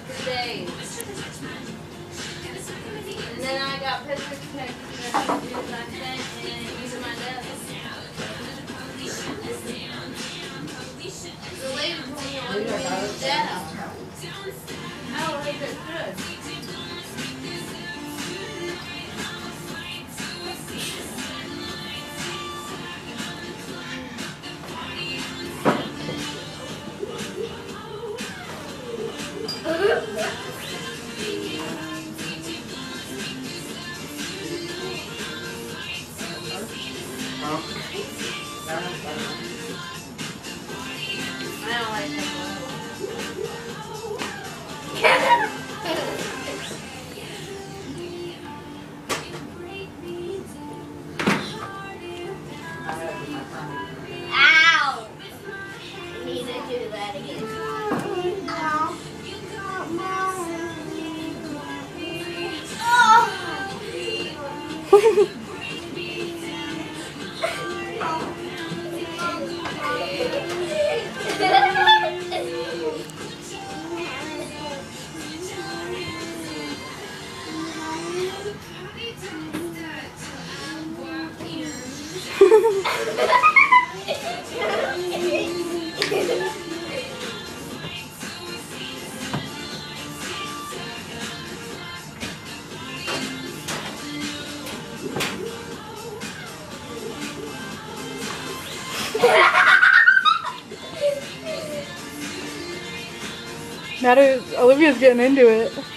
for days. And then I got pictures taken and using my desk. The lady told me I was going to use data. I don't think it's good. I don't like that. Ow! I need to do that again. Ow. Oh. Olivia's getting into it.